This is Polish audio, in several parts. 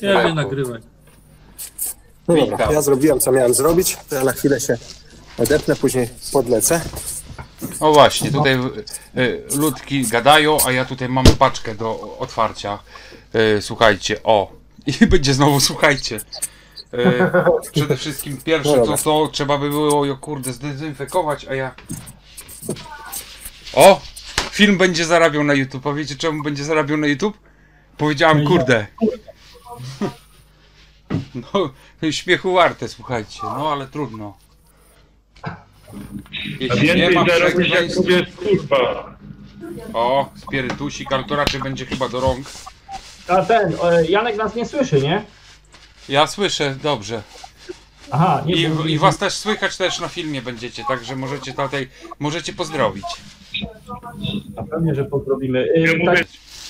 Ciebie nagrywaj. No dobra, ja zrobiłem co miałem zrobić, to ja na chwilę się odepnę, później podlecę. O właśnie, tutaj ludki gadają, a ja tutaj mam paczkę do otwarcia. Słuchajcie, o. I będzie znowu, słuchajcie. Przede wszystkim pierwsze to trzeba by było, o kurde, zdezynfekować, a ja... O! Film będzie zarabiał na YouTube. A wiecie czemu będzie zarabiał na YouTube? Powiedziałem, kurde. No, śmiechu warte, słuchajcie. No, ale trudno. Jeśli nie ma przekleństw... O, spirytusik, ale to raczej będzie chyba do rąk. A ten, Janek nas nie słyszy, nie? Ja słyszę, dobrze. Aha, nie I was też słychać też na filmie będziecie, także możecie tutaj, możecie pozdrowić. A pewnie, że pozdrowimy. Tak.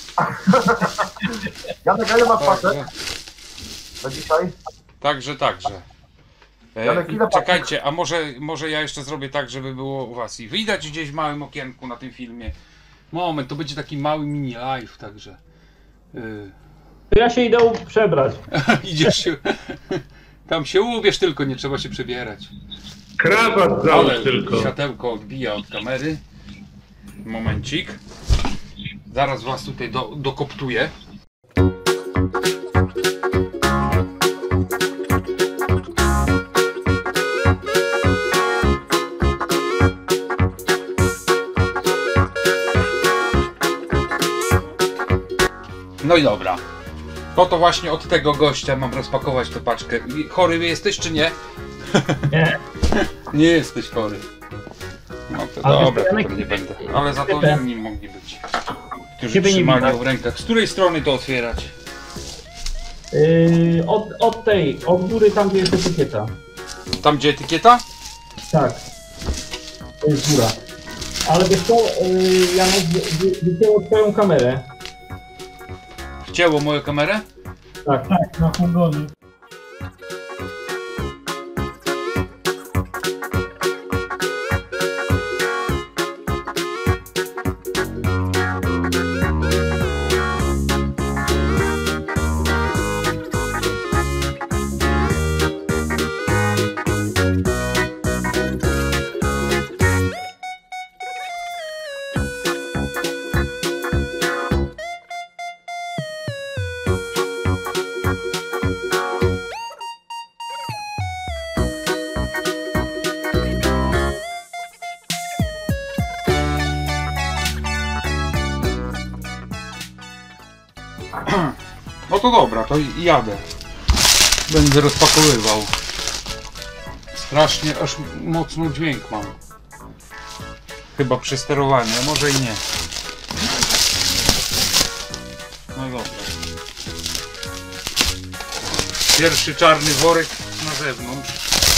Janek, ile masz paczek na dzisiaj? Także. Janek, ile Czekajcie, a może ja jeszcze zrobię tak, żeby było u was i widać gdzieś w małym okienku na tym filmie. Moment, to będzie taki mały mini live, także. To ja się idę przebrać. Idziesz się. Tam się ubierz, tylko nie trzeba się przebierać. Krawat załóż tylko. Światełko odbija od kamery. Momencik. Zaraz was tutaj dokoptuję. No i dobra. To właśnie od tego gościa mam rozpakować tę paczkę. Chory jesteś czy nie? Nie. Nie jesteś chory. No to Ale dobra, Janek, to nie będę. Ale za to inni mogli być. Którzy Ciebie nie trzymali widać. w rękach. Z której strony to otwierać? Od góry tam, gdzie jest etykieta. Tam gdzie etykieta? Tak. To jest góra. Ale wiesz co, Janek, wycięło twoją kamerę. Wcięło moją kamerę? Tak, na pogoni. No to dobra, to jadę. Będę rozpakowywał. Strasznie, aż mocno dźwięk mam. Chyba przy sterowaniu, a może i nie. No dobra. Pierwszy czarny worek na zewnątrz.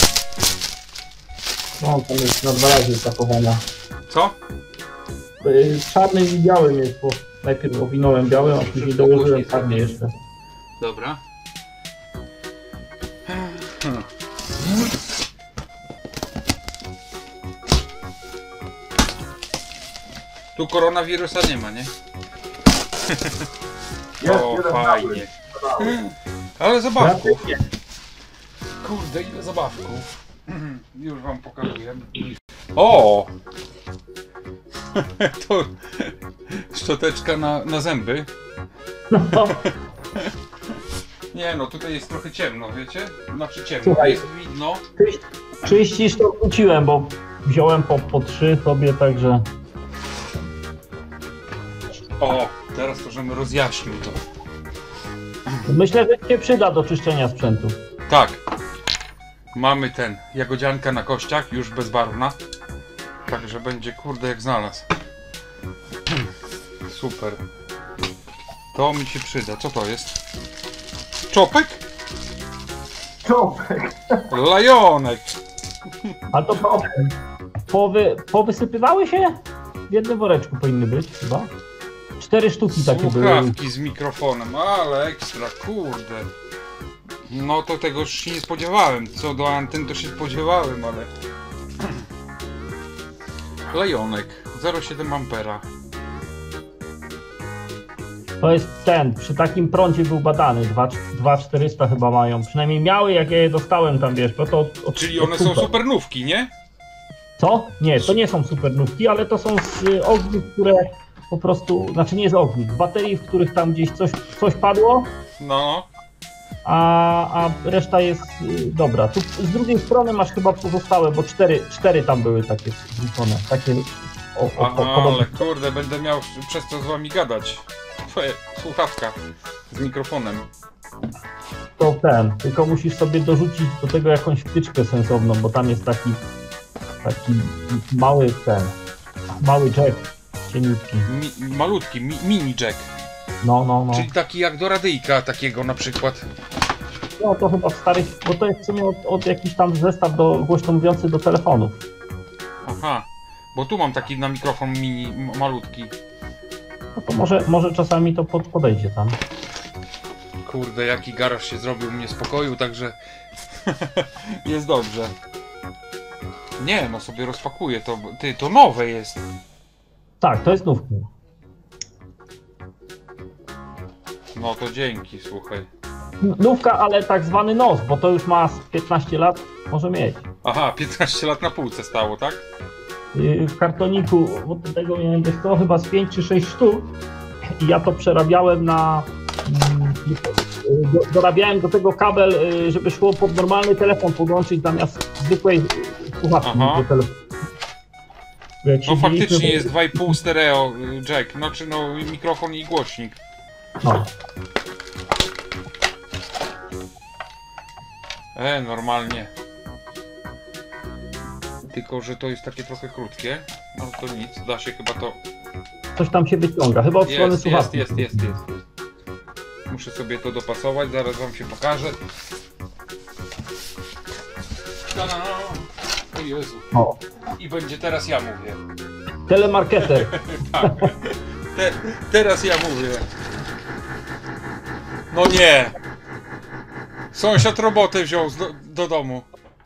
No, tam jest na 2 razy zachowana. Co? Czarnym i białym jest, bo najpierw owinąłem białym, a później dołożyłem czarny jeszcze. Dobra. Tu koronawirusa nie ma, nie? O, fajnie. Ale zabawków. Kurde, ile zabawków. Już wam pokazuję. O! To szczoteczka na zęby. No, Nie no, tutaj jest trochę ciemno, wiecie? Znaczy ciemno, Słuchaj. jest widno. czyścisz to wróciłem, bo wziąłem po 3 sobie, także... O, teraz to, żebym rozjaśnił to. Myślę, że się przyda do czyszczenia sprzętu. Tak. Mamy ten, jagodzianka na kościach, już bezbarwna. Także będzie, kurde, jak znalazł. Super. To mi się przyda. Co to jest? Czopek? Czopek. Lajonek. A to powysypywały się? W jednym woreczku powinny być chyba. 4 sztuki takie były. Słuchawki z mikrofonem, ale ekstra, kurde. No to tego już się nie spodziewałem. Co do anten to się spodziewałem, ale... Lajonek, 0,7 ampera. To jest ten, przy takim prądzie był badany, 2400 chyba mają. Przynajmniej miały, jak ja je dostałem tam, wiesz, bo to... Czyli one są supernówki, nie? Co? Nie, to nie są supernówki, ale to są z ogniw, które po prostu, znaczy nie z ogniw, baterii, w których tam gdzieś coś padło, No. a reszta jest dobra. Tu z drugiej strony masz chyba pozostałe, bo cztery tam były takie wrzucone, takie Aha, ale kurde, będę miał przez co z wami gadać. Twoje słuchawka z mikrofonem. To ten, tylko musisz sobie dorzucić do tego jakąś wtyczkę sensowną, bo tam jest taki mały mały jack cieniutki. Malutki, mini jack. No. Czyli taki jak do radyjka takiego na przykład. No to chyba w starych, bo to jest w sumie od jakiś tam zestaw głośno mówiący do telefonów. Aha, bo tu mam taki na mikrofon mini, malutki. No to może czasami to podejdzie tam. Kurde, jaki garaż się zrobił u mnie z pokoju, także jest dobrze. Nie, no sobie rozpakuję to. Ty, to nowe jest. Tak, to jest nówka. No to dzięki, słuchaj. Nówka, ale tak zwany nos, bo to już ma z 15 lat, może mieć. Aha, 15 lat na półce stało, tak? W kartoniku, od tego miałem gdzieś to chyba z 5 czy 6 sztuk i ja to przerabiałem na... dorabiałem do tego kabel, żeby szło pod normalny telefon podłączyć zamiast zwykłej słuchawki do telefonu. No faktycznie jest 2,5 stereo jack, znaczy no mikrofon i głośnik. No. Normalnie. Tylko, że to jest takie trochę krótkie. No to nic, da się chyba to... Coś tam się wyciąga, chyba od strony słuchawki. Jest. Muszę sobie to dopasować, zaraz wam się pokażę. O Jezu. O. I będzie teraz ja mówię. Telemarketer. Tak. Teraz ja mówię. No nie. Sąsiad robotę wziął do domu.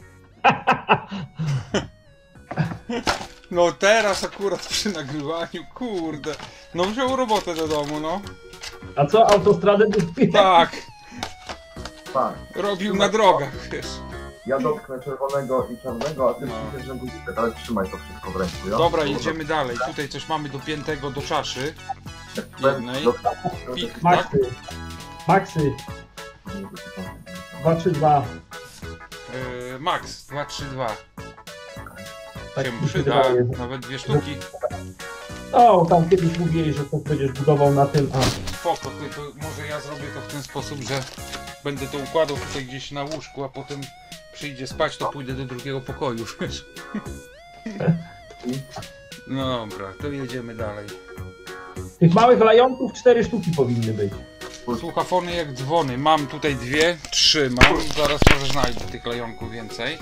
No teraz akurat przy nagrywaniu, kurde. No wziął robotę do domu, no. A co, autostradę buduje? Tak, Tak. robił na drogach, wiesz. Ja dotknę czerwonego i czarnego, a ty myślisz, że guzik, ale trzymaj to wszystko w ręku, ja? Dobra, jedziemy dalej. Tutaj coś mamy dopiętego do czaszy. Jednej. Pik, tak? Maxy. 232. Max 232. Tak Się mi się przyda, wydaje. nawet 2 sztuki. O, tam kiedyś mówili, że to będziesz budował na tym, Spoko, ty, to może ja zrobię to w ten sposób, że będę to układał tutaj gdzieś na łóżku, a potem przyjdzie spać, to pójdę do drugiego pokoju, wiesz. No dobra, to jedziemy dalej. Tych małych lajonków 4 sztuki powinny być. Słuchafony jak dzwony. Mam tutaj 2, 3 mam. Zaraz może znajdę tych lejonków więcej.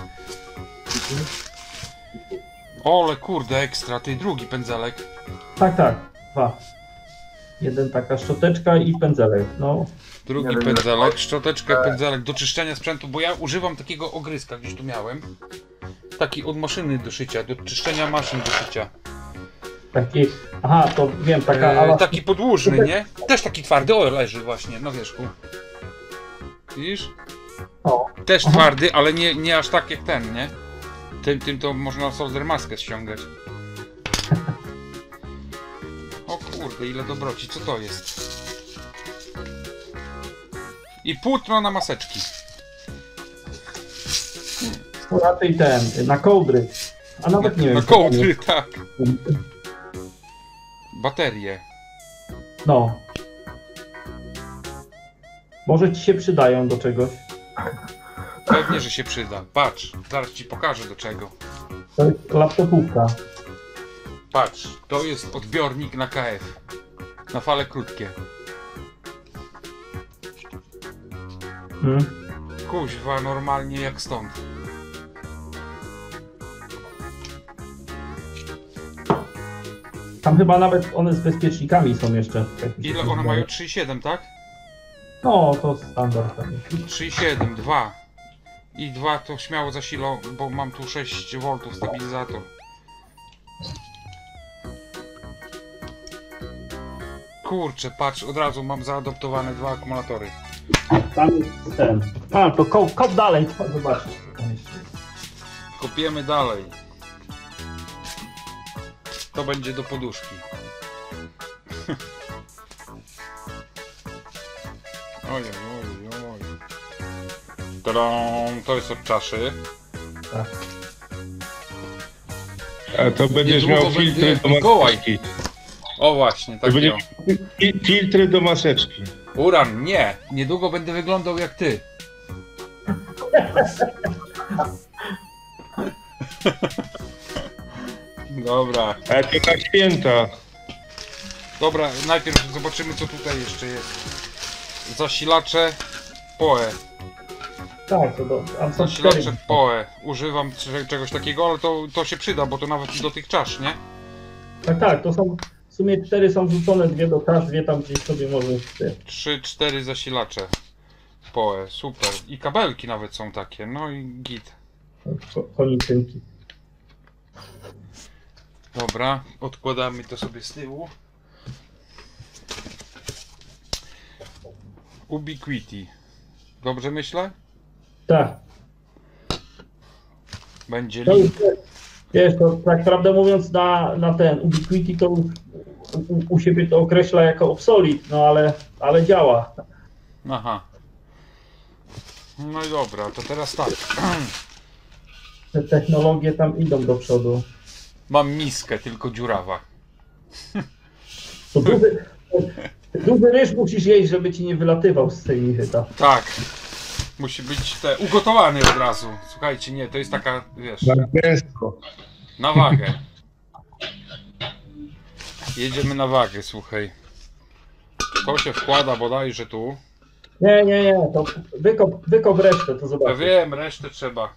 Ole kurde, ekstra, ty drugi pędzelek. Tak, 2. Jeden taka szczoteczka i pędzelek, no. Drugi pędzelek, szczoteczka, pędzelek do czyszczenia sprzętu, bo ja używam takiego ogryska, gdzieś tu miałem. Taki od maszyny do szycia, do czyszczenia maszyn do szycia. Taki, aha, to wiem, taka... Taki podłużny, nie? Też taki twardy, o leży właśnie na wierzchu. Widzisz? O. Też twardy, ale nie aż tak jak ten, nie? Tym to można solder maskę ściągać. O kurde, ile dobroci, co to jest? I płótno na maseczki. To raczej na kołdry. A nawet nie wiem. Na kołdry, tak. Baterie. No. Może ci się przydają do czegoś. Pewnie, że się przyda. Patrz, zaraz ci pokażę do czego. To jest laptopówka. Patrz, to jest odbiornik na KF. Na fale krótkie. Kuźwa, normalnie jak stąd. Tam chyba nawet one z bezpiecznikami są jeszcze. Ile one mają? 3,7, tak? No, to standard. 3,7, 2. I 2 to śmiało zasilą, bo mam tu 6 V stabilizator. Kurczę, patrz, od razu mam zaadoptowane 2 akumulatory. Tam jest ten. A, to kop dalej, to zobaczysz. Kopiemy dalej. To będzie do poduszki. Oj. Tadam, to jest od czaszy. Tak. A to będziesz Niedługo miał filtry będzie do Mikołaj. maseczki. O właśnie, To tak będzie miał. filtry do maseczki. Uran, nie. Niedługo będę wyglądał jak ty. Dobra. Ale to na święta. Dobra, najpierw zobaczymy co tutaj jeszcze jest. Zasilacze PoE. Tak, to dobrze. A są 4. Zasilacze PoE. Używam czegoś takiego, ale to się przyda, bo to nawet do tych czasz, nie? Tak, to są w sumie 4 są wrzucone, 2 do kasz, 2 tam gdzieś sobie możesz. 3-4 zasilacze PoE, super. I kabelki nawet są takie, no i git. Konicynki. Dobra, odkładamy to sobie z tyłu. Ubiquiti. Dobrze myślę? Tak. Będzie To link. już, wiesz, to tak prawdę mówiąc na ten Ubiquiti to u siebie to określa jako obsolit, no ale działa. Aha. No i dobra, to teraz tak. Te technologie tam idą do przodu. Mam miskę, tylko dziurawa. To duży ryż musisz jeść, żeby ci nie wylatywał z tej michyta. Tak. Musi być ugotowany od razu. Słuchajcie, nie, to jest taka, wiesz, Na gęsto. na wagę. Jedziemy na wagę, słuchaj. To się wkłada bodajże tu. Nie, to wykop resztę, to Ja zobacz. wiem, resztę trzeba.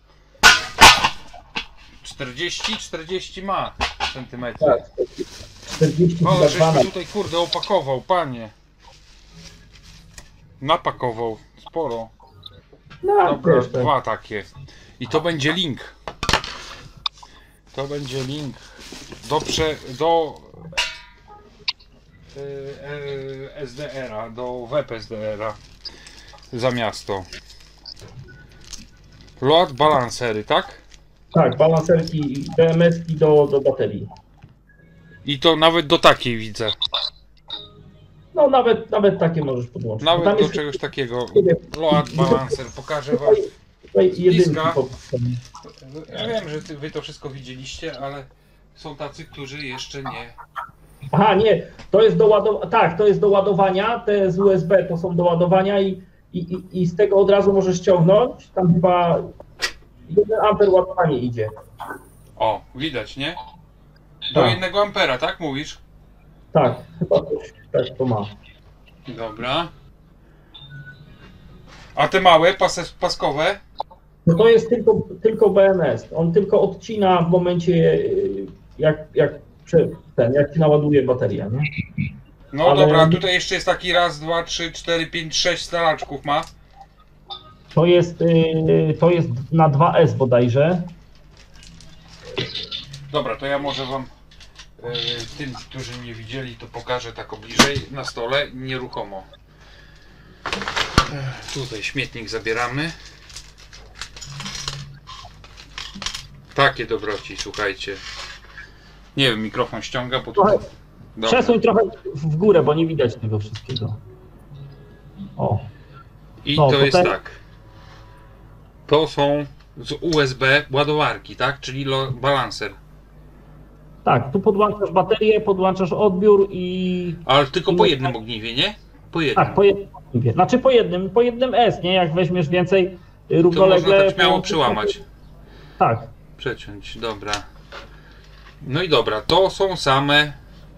40 ma centymetry. Tak, 40 Ale za żeś 12. mi tutaj kurde opakował, panie. Napakował sporo. No, Dobra, wiesz, tak. 2 takie. I to będzie link. To będzie link do SDR-a, do web SDR-a za miasto. Load balancery, tak? Tak, balancerki BMS-ki do baterii. I to nawet do takiej widzę. No nawet takie możesz podłączyć. Bo Nawet tam do jest czegoś takiego. Load balancer, pokażę wam. tutaj jedynki bliska. podpisane. Ja wiem, że wy to wszystko widzieliście, ale są tacy, którzy jeszcze nie. Aha, nie, to jest do ładowania. Tak, to jest do ładowania. Te z USB to są do ładowania i z tego od razu możesz ściągnąć. Tam chyba 1 amper ładowanie idzie. O, widać, nie? Do Tak. 1 ampera, tak mówisz? Tak, chyba coś tak to ma. Dobra. A te małe, paskowe? No to jest tylko BMS. On tylko odcina w momencie, jak ci naładuje bateria, nie? No Ale- dobra, tutaj jeszcze jest taki raz, 2, 3, 4, 5, 6 stalaczków ma. To jest na 2S bodajże. Dobra, to ja może wam tym, którzy nie widzieli, to pokażę tak bliżej na stole, nieruchomo. Tutaj śmietnik zabieramy. Takie dobroci, słuchajcie. Nie wiem, mikrofon ściąga, bo tutaj... Dobra. Przesuń trochę w górę, bo nie widać tego wszystkiego. O. I No, to to jest te- tak. To są z USB ładowarki, tak? Czyli balancer. Tak, tu podłączasz baterię, podłączasz odbiór i... Ale tylko po jednym ogniwie, nie? Po jednym. Tak, po jednym. Znaczy po jednym S, nie? Jak weźmiesz więcej To równolegle... można tak śmiało połączyć, przełamać. Tak, Przeciąć, dobra. No i dobra, to są same...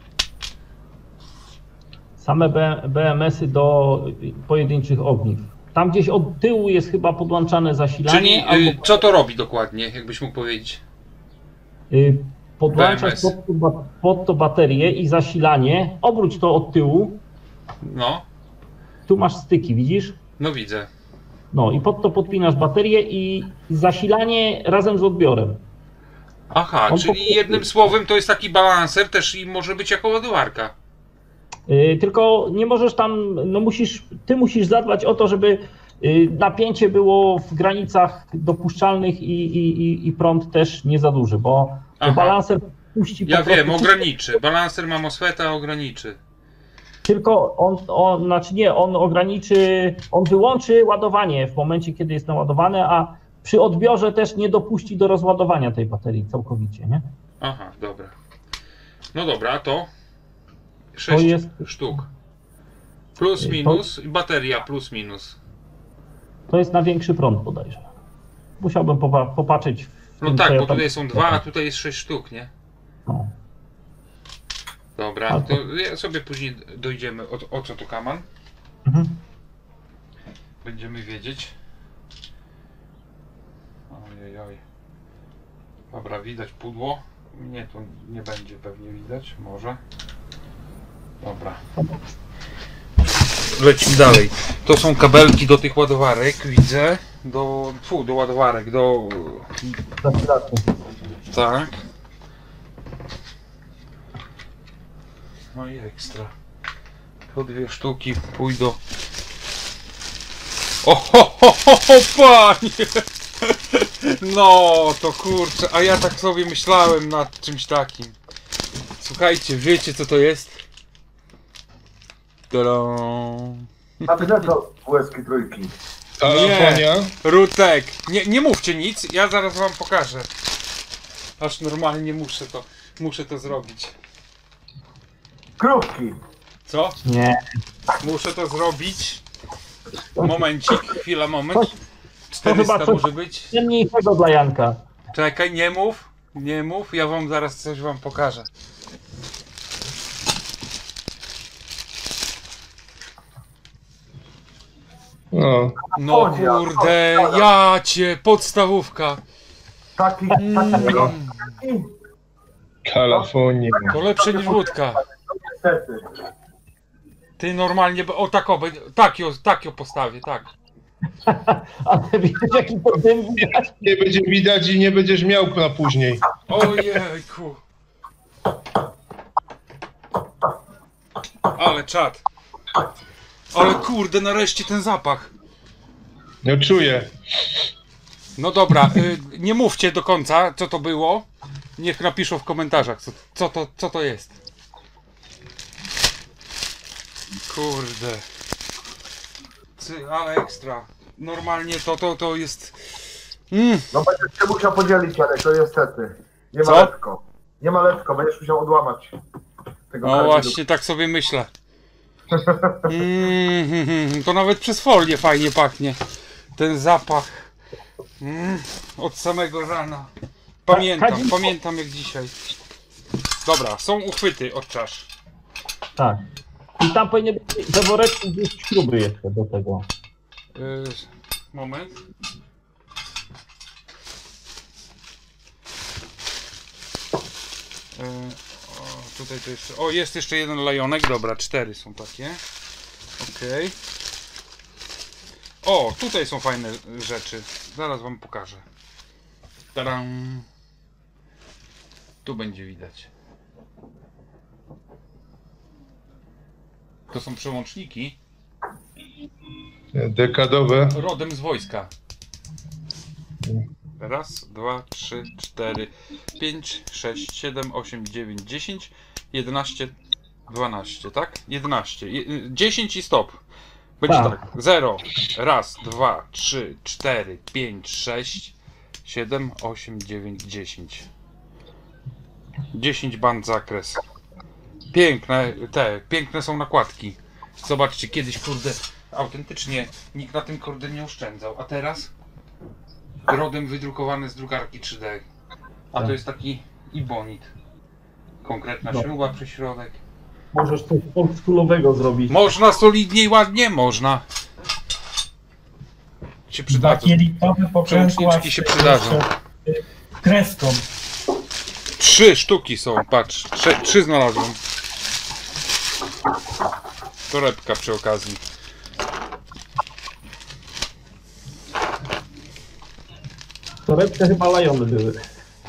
same BMS-y do pojedynczych ogniw. Tam gdzieś od tyłu jest chyba podłączane zasilanie. Czyli albo co to robi dokładnie, jakbyś mógł powiedzieć? podłączasz BMS. pod to baterię i zasilanie. Obróć to od tyłu. No, Tu masz styki, widzisz? no widzę. No i pod to podpinasz baterię i zasilanie razem z odbiorem. Aha, On czyli jednym słowem to jest taki balancer też i może być jako ładowarka. Tylko nie możesz tam, no ty musisz zadbać o to, żeby napięcie było w granicach dopuszczalnych i prąd też nie za duży, bo balanser puści Ja po prostu. wiem, ograniczy. Balancer ma MOSFETA, ograniczy. Tylko on ograniczy, on wyłączy ładowanie w momencie, kiedy jest naładowane, a przy odbiorze też nie dopuści do rozładowania tej baterii całkowicie, nie? Aha, dobra. No dobra, a to? To 6 jest- sztuk. Plus, minus i bateria plus, minus. To jest na większy prąd bodajże. Musiałbym popatrzeć. W No tym, tak, co ja bo tam- tutaj są 2, a tutaj jest 6 sztuk, nie? No. Dobra, A to ja sobie później dojdziemy o co to kaman. Mhm. Będziemy wiedzieć. Ojej. Dobra, widać pudło. Nie, tu nie będzie pewnie widać, może. Dobra. Lecimy dalej. To są kabelki do tych ładowarek, widzę. Do ładowarek, Zasilaczu. tak. No i ekstra. Po 2 sztuki pójdą. O, panie! No, to kurczę, a ja tak sobie myślałem nad czymś takim. Słuchajcie, wiecie co to jest? Tadam. A ty na to łezki trójki. Telefonia. Rutek, nie mówcie nic, ja zaraz wam pokażę. Aż normalnie muszę to zrobić. Krówki. Co? Nie. Muszę to zrobić. Momencik, chwila, moment. To chyba 400 coś może być. cenniejszego dla Janka. Czekaj, nie mów, ja wam zaraz coś wam pokażę. No. No kurde, ja cię, podstawówka. Taki Kalifornia. To lepsze niż wódka. niestety. Ty normalnie, tak ją postawię, tak. A ty widzisz, jaki to dym widać? Nie będzie widać i nie będziesz miał na później. Ojejku. Ale czad. Ale kurde, nareszcie ten zapach. No czuję. No dobra, nie mówcie do końca, co to było. Niech napiszą w komentarzach, co to jest. Kurde. Ale ekstra. Normalnie to jest... No będziesz się musiał podzielić, ale to niestety. Nie ma Co? lekko. Nie ma lekko, będziesz musiał odłamać tego No karbidu. właśnie, tak sobie myślę. To nawet przez folię fajnie pachnie. Ten zapach. Od samego rana. Pamiętam jak dzisiaj. Dobra, są uchwyty od czasz. Tak. I tam powinien być we woreczku gdzieś śruby jeszcze do tego. Moment. Tutaj to jeszcze. O, jest jeszcze jeden lajonek. Dobra, 4 są takie. Okej. O, tutaj są fajne rzeczy. Zaraz wam pokażę. Tadam. Tu będzie widać. To są przełączniki Dekadowe. rodem z wojska. Raz, 2, 3, 4, 5, 6, 7, 8, 9, 10, 11, 12, tak? 11. 10 i stop. Będzie tak. 0, raz, 2, 3, 4, 5, 6, 7, 8, 9, 10. 10 band zakres. Piękne są nakładki. Zobaczcie, kiedyś kurde, autentycznie nikt na tym kurde nie oszczędzał, a teraz rodem wydrukowane z drukarki 3D. A to jest taki ibonit. Konkretna śruba przy środek. Możesz coś oldschoolowego zrobić. Można solidnie i ładnie, można. Się przydadzą. Bakielitowy Przełączniczki się przydadzą. Kreską. 3 sztuki są, patrz. 3 znalazłem. Torebka przy okazji. Torebce chyba lajony były.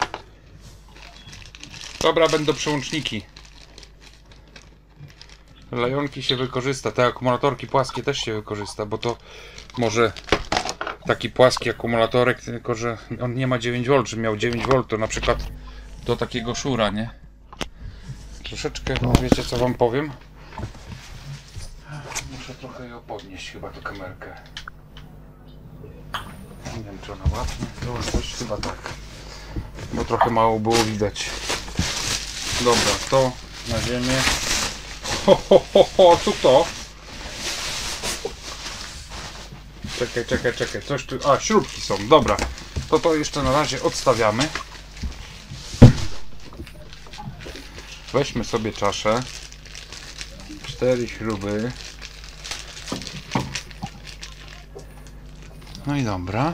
Dobra, będą przełączniki. Lajonki się wykorzysta, te akumulatorki płaskie też się wykorzysta, bo to może taki płaski akumulatorek, tylko że on nie ma 9V, że miał 9V to na przykład do takiego szura, nie? Troszeczkę, wiecie co wam powiem? Muszę trochę ją podnieść chyba tę kamerkę. Nie wiem czy ona łapnie, to już coś chyba tak, bo trochę mało było widać. Dobra, to na ziemię. Co to? Czekaj, coś tu... A, śrubki są, dobra. To jeszcze na razie odstawiamy. Weźmy sobie czaszę. 4 śruby. No i dobra.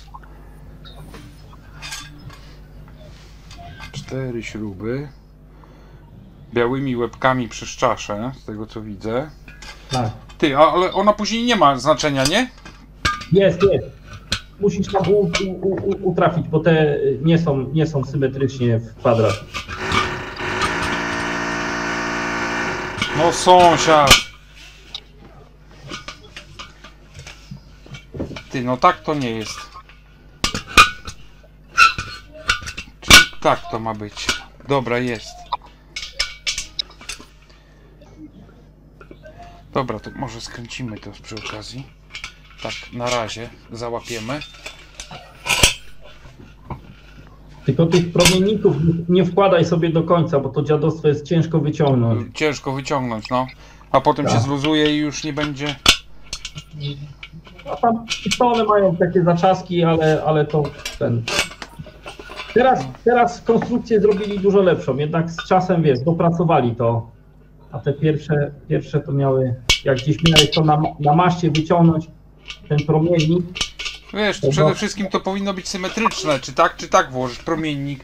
4 śruby. Białymi łebkami przez czaszę, z tego co widzę. Tak. Ty, ale ona później nie ma znaczenia, nie? Jest. Musisz tam utrafić, bo te nie są symetrycznie w kwadrat. No sąsiad! Ty, no tak to nie jest. Czyli tak to ma być. Dobra, jest. Dobra, to może skręcimy to przy okazji. Tak, na razie załapiemy. Tylko tych promienników nie wkładaj sobie do końca, bo to dziadostwo jest ciężko wyciągnąć. Ciężko wyciągnąć, no. A potem się zluzuje i już nie będzie... A tam one mają takie zaczaski, ale to ten... Teraz konstrukcję zrobili dużo lepszą, jednak z czasem, wiesz, dopracowali to. A te pierwsze to miały, jak gdzieś miałeś to na maszcie wyciągnąć, ten promiennik. Wiesz, przede wszystkim to powinno być symetryczne, czy tak włożysz promiennik.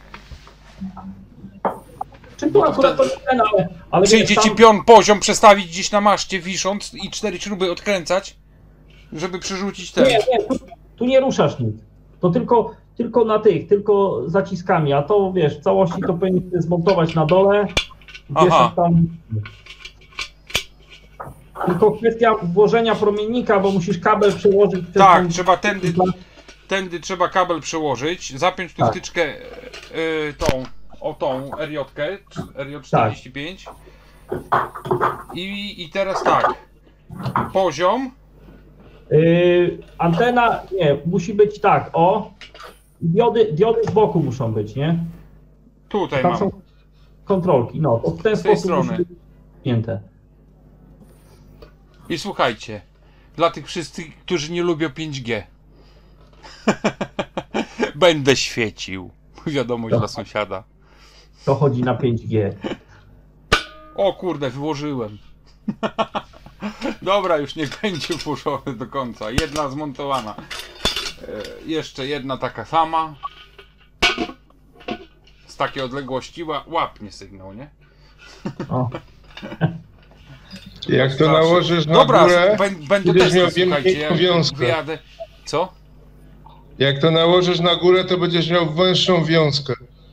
Czy to akurat to nie ten, ale Przyjdzie wiesz, ci pion poziom przestawić gdzieś na maszcie wisząc i 4 śruby odkręcać, żeby przerzucić ten. Nie, tu nie ruszasz nic. To tylko na tylko zaciskami, a to wiesz, w całości to powinien zmontować na dole. Aha. Tam... Tylko kwestia włożenia promiennika, bo musisz kabel przełożyć. Tak, trzeba tędy trzeba kabel przełożyć, zapiąć tu Tak. wtyczkę tą RJ-kę, RJ45 i teraz tak, poziom. Antena, nie, musi być tak, diody z boku muszą być, nie? Tutaj Tam mam. są kontrolki, no, to w ten Z tej sposób musi strony. być wpięte. I słuchajcie, dla tych wszystkich, którzy nie lubią 5G. Będę świecił. Wiadomość dla sąsiada. To chodzi na 5G. O kurde, wyłożyłem. Dobra, już niech będzie włożony do końca. Jedna zmontowana. Jeszcze jedna taka sama. Z takiej odległości łapnie sygnał, nie? O. Jak to nałożysz na Dobra, górę, będę będziesz miał testy, słuchajcie, miękką jak wiązkę. wyjadę. Co? Jak to nałożysz na górę, to będziesz miał węższą wiązkę.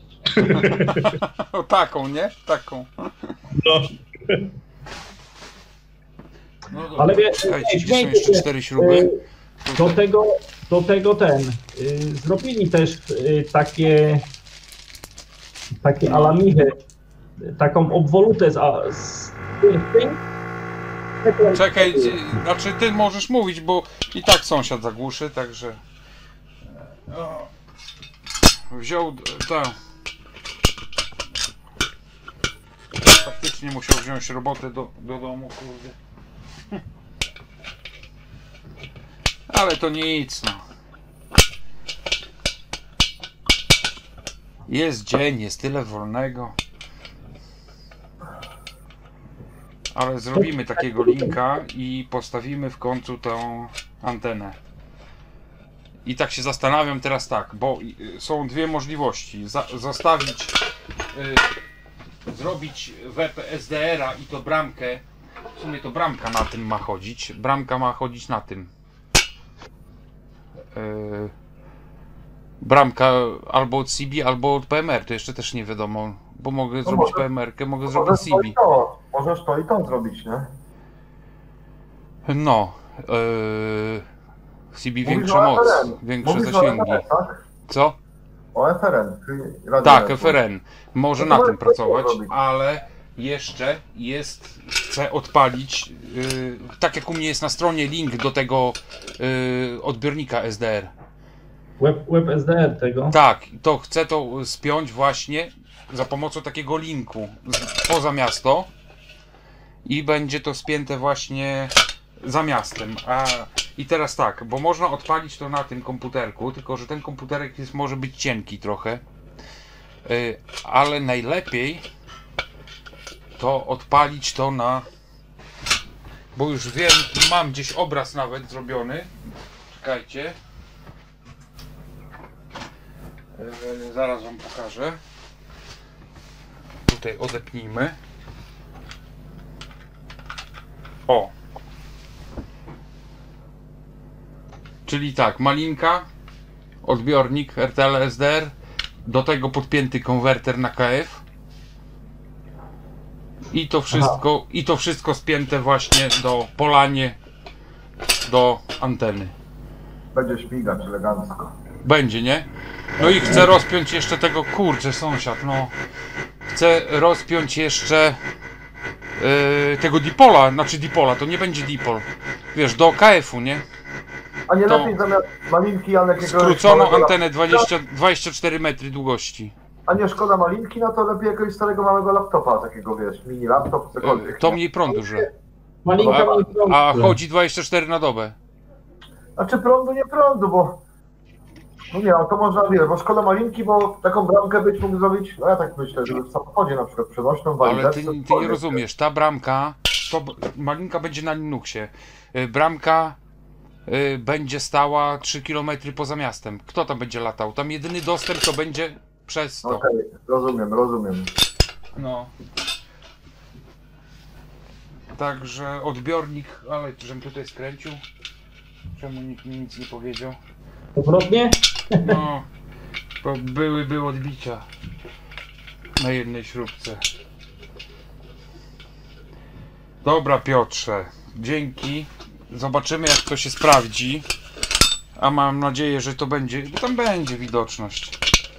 O taką, nie? Taką. No. No dobra. Ale Słuchajcie, gdzie są śmiejcie jeszcze się, 4 śruby? do tego zrobili też takie alamichy, taką obwolutę z tym. Czekaj, znaczy ty możesz mówić, bo i tak sąsiad zagłuszy, także... Wziął tę... Faktycznie musiał wziąć robotę do domu, kurde. Ale to nic, no. Jest dzień, jest tyle wolnego. Ale zrobimy takiego linka i postawimy w końcu tą antenę. I tak się zastanawiam teraz tak, bo są dwie możliwości. Zostawić, zrobić WPSDR-a i to bramkę. W sumie to bramka na tym ma chodzić. Bramka ma chodzić na tym. Bramka albo od CB, albo od PMR. To jeszcze też nie wiadomo, bo mogę zrobić może- PMR-kę, mogę Możesz zrobić to CB. i to. Możesz to i to zrobić, nie? No, CB Mówisz większa o moc, FRN. większe Mówisz o zasięgi. FRN, tak? Co? O FRN. czyli Radio Tak, Network. FRN. Może No na to tym możesz pracować, to zrobić. ale jeszcze jest, chcę odpalić, tak jak u mnie jest na stronie link do tego odbiornika SDR. Web SDR tego. Tak, to chcę to spiąć właśnie za pomocą takiego linku poza miasto i będzie to spięte właśnie za miastem. I teraz tak, bo można odpalić to na tym komputerku, tylko że ten komputerek może być cienki trochę, ale najlepiej to odpalić to na, bo już wiem, mam gdzieś obraz nawet zrobiony, czekajcie. Zaraz wam pokażę. Tutaj odepnijmy. O! Czyli tak, malinka, odbiornik RTL SDR, do tego podpięty konwerter na KF. I to wszystko spięte właśnie do polanie, do anteny. Będzie śmigać elegancko. Będzie, nie? No i chcę rozpiąć jeszcze tego, kurczę, sąsiad, no. Chcę rozpiąć jeszcze tego dipola, znaczy dipola, to nie będzie dipol. Wiesz, do KF-u, nie? A nie To- lepiej zamiast malinki, Janek, jakiegoś Skrócono małego antenę 24 metry długości. A nie szkoda malinki, no to lepiej jakiegoś starego małego laptopa, takiego wiesz, mini laptop, cokolwiek. To nie? mniej prądu żre. Malinka mniej prądu. A chodzi 24 na dobę. Znaczy prądu, nie prądu, bo... No nie, no to można, wiesz, bo szkoda malinki, bo taką bramkę być mógł zrobić, no ja tak myślę, żeby w samochodzie na przykład przenośną, Ale walizeczkę, ty nie cokolwiek. rozumiesz, ta bramka, to malinka będzie na Linuxie. Bramka będzie stała 3 km poza miastem. Kto tam będzie latał? Tam jedyny dostęp to będzie przez to. Okej, rozumiem. No. Także odbiornik, ale żebym tutaj skręcił. Czemu nikt mi nic nie powiedział? Powrotnie? No, bo były odbicia na jednej śrubce. Dobra, Piotrze, dzięki. Zobaczymy, jak to się sprawdzi. A mam nadzieję, że to będzie, bo tam będzie widoczność.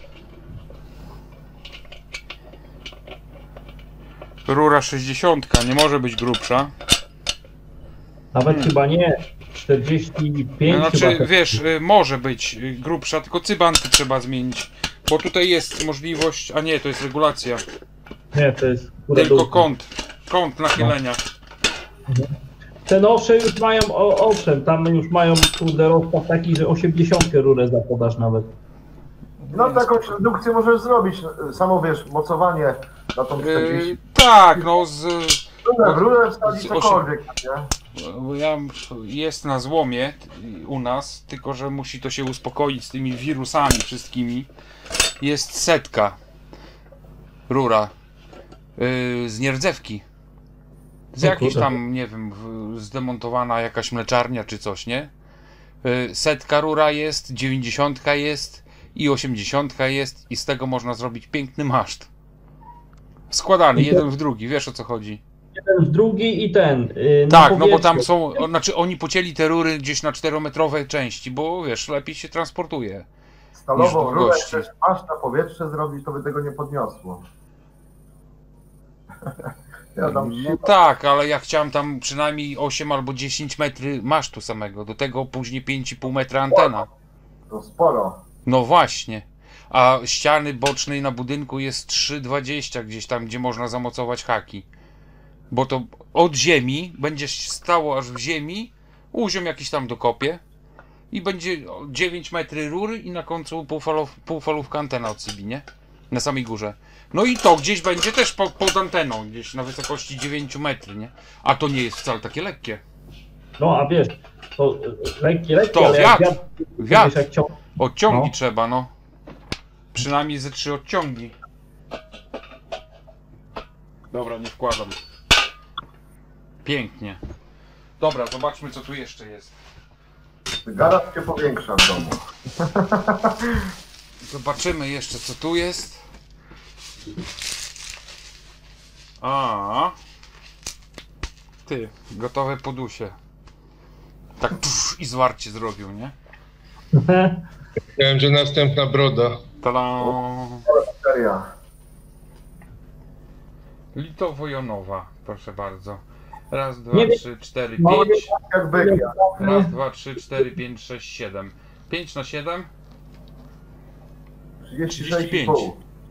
Rura 60 nie może być grubsza. Nawet chyba nie. 45 Znaczy, chyba. Tak. wiesz, może być grubsza, tylko cybanki trzeba zmienić. Bo tutaj jest możliwość, a nie, to jest regulacja. Nie, to jest Tylko kąt nachylenia. Te nowsze już mają, owszem, tam już mają kurde rozstaw taki, że 80 rurę zapodasz nawet. No taką redukcję możesz zrobić, samo wiesz, mocowanie na tą 40. Tak, no z... W rurę wsadzi z cokolwiek, nie? Bo ja jest na złomie u nas, tylko że musi to się uspokoić z tymi wirusami wszystkimi. Jest setka rura z nierdzewki. Z jakiejś tam, nie wiem, zdemontowana jakaś mleczarnia czy coś, nie? Setka rura jest, 90 jest i 80 jest i z tego można zrobić piękny maszt. Składany, jeden w drugi, wiesz o co chodzi. Jeden w drugi i ten. Tak, no bo powietrzu. tam są, znaczy oni pocięli te rury gdzieś na 4-metrowe części, bo wiesz, lepiej się transportuje. Niż Stalową rurę, długości. jak chcesz masz na powietrze zrobić, to by tego nie podniosło. Ja tam No tak, ale ja chciałem tam przynajmniej 8 albo 10 metry masztu samego, do tego później 5,5 metra antena. to sporo. No właśnie. A ściany bocznej na budynku jest 3,20 gdzieś tam, gdzie można zamocować haki. Bo to od ziemi, będzie stało aż w ziemi, uziom jakiś tam dokopie i będzie 9 metry rury i na końcu półfalówka antena od CB, nie? Na samej górze. No i to gdzieś będzie też pod anteną, gdzieś na wysokości 9 metrów, nie? A to nie jest wcale takie lekkie. No a wiesz, to lekkie, To ale wiatr. jak Wiatr. wiesz, jak Odciągi No. trzeba, no. Przynajmniej ze 3 odciągi. Dobra, nie wkładam. Pięknie. Dobra, zobaczmy co tu jeszcze jest. Garaż się powiększa w domu. Zobaczymy jeszcze co tu jest. A. Ty, gotowe podusie. Tak pff, i zwarcie zrobił, nie? Myślałem, że następna broda. Tada! Seria. Litowo-jonowa, proszę bardzo. Raz, dwa, Nie wiem. 3, 4, Mało 5. jak byk. Raz, 2, 3, 4, 5, 6, 7. 5 na 7? 36,5.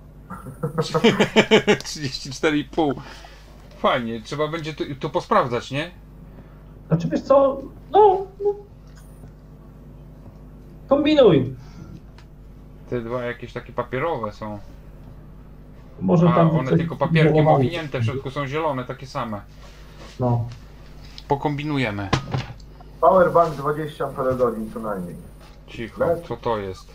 34,5. Fajnie, trzeba będzie to posprawdzać, nie? Znaczy wiesz co, no kombinuj. Te dwa jakieś takie papierowe są. Może A tam one coś tylko papierkiem zbudowało. owinięte, w środku są zielone, takie same. No. Pokombinujemy. Powerbank 20 Ah co najmniej. Cicho, co to jest?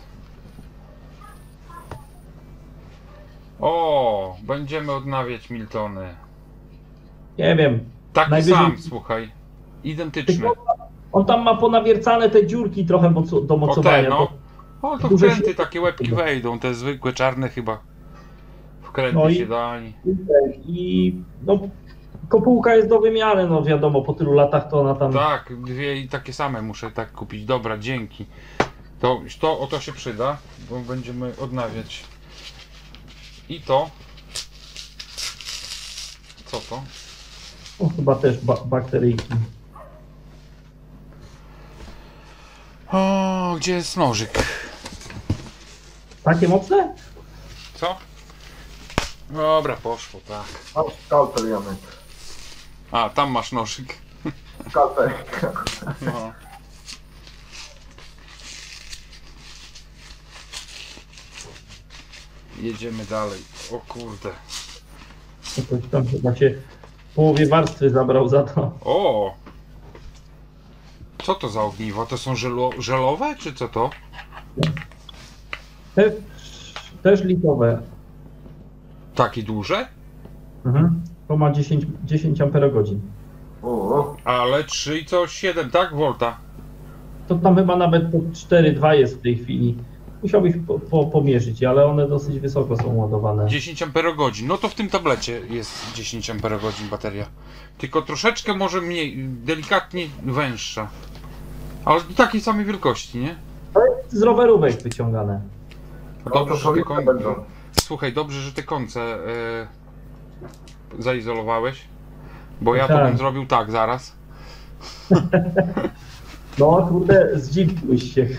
O, będziemy odnawiać Miltony. Nie wiem. Taki Najwyżej- sam, słuchaj. Identyczny. On tam ma ponawiercane te dziurki trochę do O mocowania. te, no. bo- O, to Duże wkręty, się- takie łebki wejdą, te zwykłe czarne chyba. Wkręty No i- się dali. I no, kopułka jest do wymiany, no wiadomo, po tylu latach to ona tam... Tak, dwie i takie same muszę tak kupić. Dobra, dzięki. To o to się przyda, bo będziemy odnawiać. I to. Co to? O, chyba też bakteryjki. O, gdzie jest nożyk? Takie mocne? Co? Dobra, poszło, tak. Mam skalpel, Janek. A, tam masz nożyk. Skalpel. No. Jedziemy dalej. O kurde. Jakoś tam chyba się w połowie warstwy zabrał za to. O! Co to za ogniwo? To są żelowe, czy co to? Też litowe. Takie duże? Mhm. To ma 10 amperogodzin. O, Ale 3,7, tak? Volta. To tam chyba nawet po 4,2 jest w tej chwili. Musiałbyś pomierzyć, ale one dosyć wysoko są ładowane. 10 amperogodzin. No to w tym tablecie jest 10 amperogodzin bateria. Tylko troszeczkę może mniej, delikatnie węższa. Ale takiej samej wielkości, nie? Z rowerówek wyciągane. No to dobrze, że te solidne będą. Słuchaj, dobrze, że te końce zaizolowałeś. Bo ja Tak. to bym zrobił tak zaraz. No kurde, zdziwiłeś się.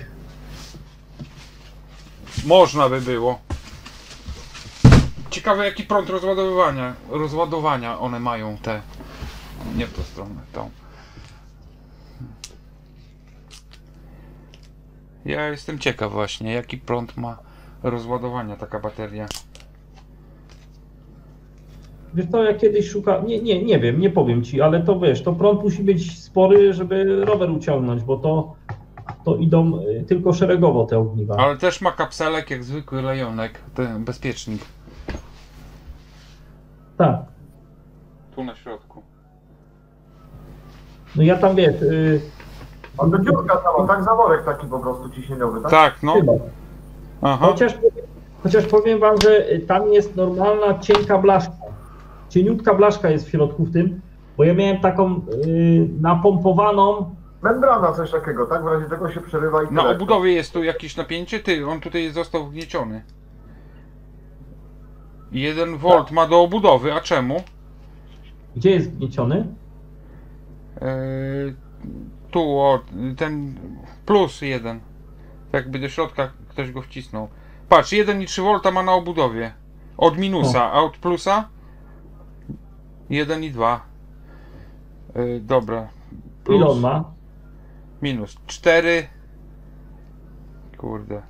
Można by było. Ciekawe jaki prąd rozładowania one mają te. Nie w tą stronę, tą. Ja jestem ciekaw właśnie, jaki prąd ma rozładowania taka bateria. Wiesz co, ja kiedyś szukałem, nie wiem, nie powiem ci, ale to wiesz, to prąd musi być spory, żeby rower uciągnąć, bo to idą tylko szeregowo te ogniwa. Ale też ma kapselek jak zwykły lejonek, ten bezpiecznik. Tak. Tu na środku. No ja tam wiesz, a to dziurka sama, tak zaworek taki po prostu ciśnieniowy, tak? Tak, no. chyba. Aha. Chociaż powiem wam, że tam jest normalna cienka blaszka. Cieniutka blaszka jest w środku w tym, bo ja miałem taką napompowaną. Membrana, coś takiego, tak? W razie tego się przerywa i Na tyle. obudowie jest tu jakieś napięcie? Ty, on tutaj został wgnieciony. 1 V ma do obudowy, a czemu? Gdzie jest wgnieciony? Tu, o, ten plus 1. Jakby do środka ktoś go wcisnął. Patrz, 1,3 V ma na obudowie. Od minusa, a od plusa? 1,2. Dobra. Ile on ma? Minus 4. Kurde.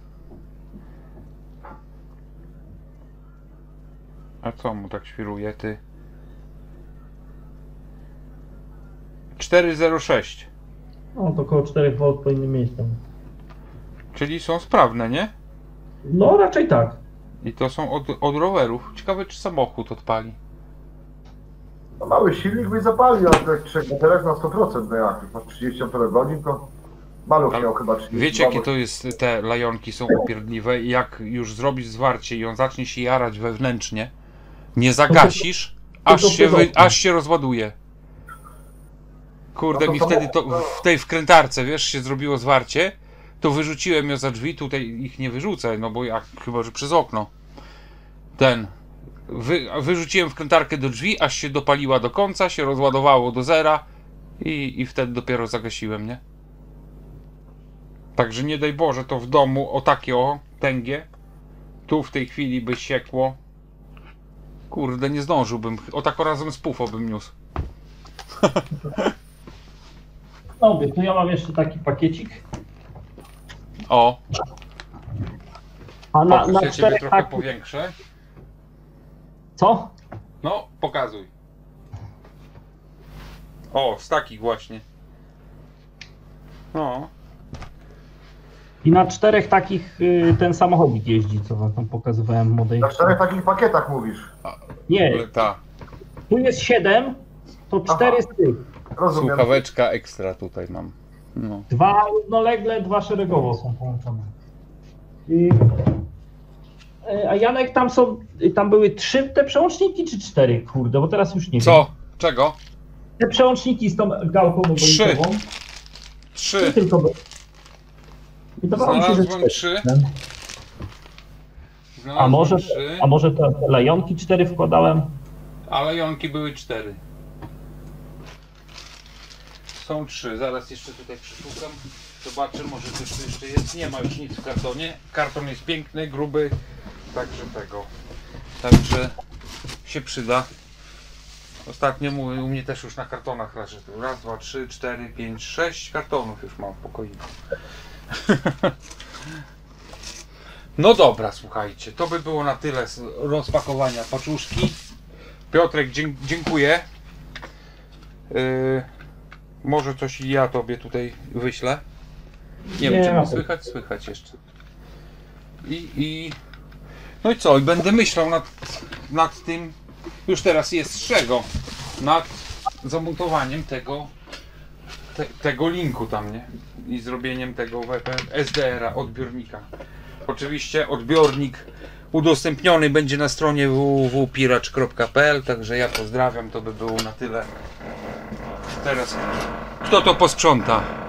A co mu tak świruje, ty? 4,06. No to około 4 V powinny mieć tam. Czyli są sprawne, nie? No raczej tak. I to są od rowerów. Ciekawe, czy samochód odpali. No, mały silnik by zapalił, ale tak 3 bateriach na 100%, no jak masz 30 Ah, to maluch Ale miał chyba 30. Wiecie, jakie to jest, te lajonki są upierdliwe i jak już zrobisz zwarcie i on zacznie się jarać wewnętrznie, nie zagasisz, aż się rozładuje. Kurde, No to mi to wtedy mo- to w tej wkrętarce, wiesz, się zrobiło zwarcie, to wyrzuciłem ją za drzwi, tutaj ich nie wyrzucę, no bo jak, chyba że przez okno. Wyrzuciłem wkrętarkę do drzwi, aż się dopaliła do końca, się rozładowało do zera i wtedy dopiero zagasiłem, nie? Także nie daj Boże, to w domu o takie tęgie, tu w tej chwili by siekło. Kurde, nie zdążyłbym, o tak razem z pufo bym niósł. No, tu ja mam jeszcze taki pakiecik. O, A na ja ciebie czterech trochę takich... powiększę. Co? No, pokazuj. O, z takich właśnie. No. I na 4 takich ten samochodzik jeździ, co wam tam pokazywałem w młodej. Na 4 takich pakietach mówisz. Nie, Ta tu jest 7, to 4 z tych. Rozumiem. słuchaweczka ekstra tutaj mam. No. 2 równolegle, 2 szeregowo są połączone. A Janek, tam były 3 te przełączniki, czy 4? Kurde, bo teraz już nie wiem. Co? Czego? Te przełączniki z tą gałką ogonikową. 3. Tylko były. Wydawało mi się, że Znalazłem 4. 3. A może te lajonki 4 wkładałem? Ale jonki były 4. Są 3. Zaraz jeszcze tutaj przeszukam. Zobaczę, może coś tu jeszcze jest. Nie ma już nic w kartonie. Karton jest piękny, gruby. Także się przyda. Ostatnio u mnie też już na kartonach leży. 1, 2, 3, 4, 5, 6 kartonów już mam w pokoju. No dobra, słuchajcie, to by było na tyle z rozpakowania paczuszki. Piotrek, dziękuję. Może coś ja tobie tutaj wyślę. Nie wiem, czy mnie słychać? Słychać jeszcze. No i co? I będę myślał nad tym, już teraz jest czego, nad zamontowaniem tego linku tam, nie? I zrobieniem tego SDR-a, odbiornika. Oczywiście odbiornik udostępniony będzie na stronie www.piracz.pl, także ja pozdrawiam, to by było na tyle. Teraz kto to posprząta?